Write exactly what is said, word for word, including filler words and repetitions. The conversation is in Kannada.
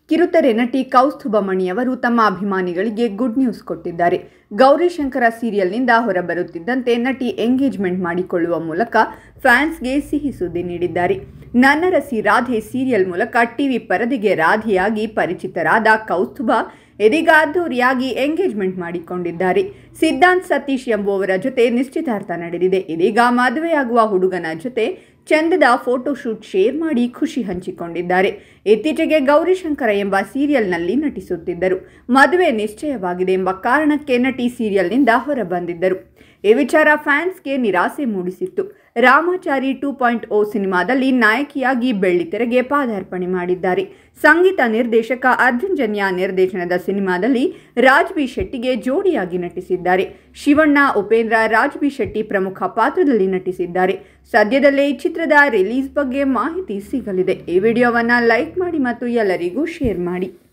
ಕಿರುತೆರೆ ನಟಿ ಕೌಸ್ತುಭ ಮಣಿಯವರು ತಮ್ಮ ಅಭಿಮಾನಿಗಳಿಗೆ ಗುಡ್ ನ್ಯೂಸ್ ಕೊಟ್ಟಿದ್ದಾರೆ. ಗೌರಿಶಂಕರ ಸೀರಿಯಲ್ನಿಂದ ಹೊರಬರುತ್ತಿದ್ದಂತೆ ನಟಿ ಎಂಗೇಜ್ಮೆಂಟ್ ಮಾಡಿಕೊಳ್ಳುವ ಮೂಲಕ ಫ್ಯಾನ್ಸ್ಗೆ ಸಿಹಿ ಸುದ್ದಿ ನೀಡಿದ್ದಾರೆ. ನನ್ನರಸಿ ರಾಧೆ ಸೀರಿಯಲ್ ಮೂಲಕ ಟಿವಿ ಪರದೆಗೆ ರಾಧೆಯಾಗಿ ಪರಿಚಿತರಾದ ಕೌಸ್ತುಭ ಇದೀಗ ಅದ್ದೂರಿಯಾಗಿ ಎಂಗೇಜ್ಮೆಂಟ್ ಮಾಡಿಕೊಂಡಿದ್ದಾರೆ. ಸಿದ್ಧಾಂತ್ ಸತೀಶ್ ಎಂಬುವವರ ಜೊತೆ ನಿಶ್ಚಿತಾರ್ಥ ನಡೆದಿದೆ. ಇದೀಗ ಮದುವೆಯಾಗುವ ಹುಡುಗನ ಜೊತೆ ಚಂದದ ಫೋಟೋಶೂಟ್ ಶೇರ್ ಮಾಡಿ ಖುಷಿ ಹಂಚಿಕೊಂಡಿದ್ದಾರೆ. ಇತ್ತೀಚೆಗೆ ಗೌರಿಶಂಕರ ಎಂಬ ಸೀರಿಯಲ್ನಲ್ಲಿ ನಟಿಸುತ್ತಿದ್ದರು. ಮದುವೆ ನಿಶ್ಚಯವಾಗಿದೆ ಎಂಬ ಕಾರಣಕ್ಕೆ ನಟಿ ಸೀರಿಯಲ್ನಿಂದ ಹೊರಬಂದಿದ್ದರು. ಈ ವಿಚಾರ ಫ್ಯಾನ್ಸ್ಗೆ ನಿರಾಸೆ ಮೂಡಿಸಿತ್ತು. ರಾಮಾಚಾರಿ ಟೂ ಪಾಯಿಂಟ್ ಓ ಸಿನಿಮಾದಲ್ಲಿ ನಾಯಕಿಯಾಗಿ ಬೆಳ್ಳಿತೆರೆಗೆ ಪಾದಾರ್ಪಣೆ ಮಾಡಿದ್ದಾರೆ. ಸಂಗೀತ ನಿರ್ದೇಶಕ ಅರ್ಜುನ್ ಜನ್ಯ ನಿರ್ದೇಶನದ ಸಿನಿಮಾದಲ್ಲಿ ರಾಜ್ ಬಿ ಶೆಟ್ಟಿಗೆ ಜೋಡಿಯಾಗಿ ನಟಿಸಿದ್ದಾರೆ. ಶಿವಣ್ಣ, ಉಪೇಂದ್ರ, ರಾಜ್ ಬಿ ಶೆಟ್ಟಿ ಪ್ರಮುಖ ಪಾತ್ರದಲ್ಲಿ ನಟಿಸಿದ್ದಾರೆ. ಸದ್ಯದಲ್ಲೇ ಈ ಚಿತ್ರದ ರಿಲೀಸ್ ಬಗ್ಗೆ ಮಾಹಿತಿ ಸಿಗಲಿದೆ. ಈ ವಿಡಿಯೋವನ್ನು ಲೈಕ್ ಮಾಡಿ ಮತ್ತು ಎಲ್ಲರಿಗೂ ಶೇರ್ ಮಾಡಿ.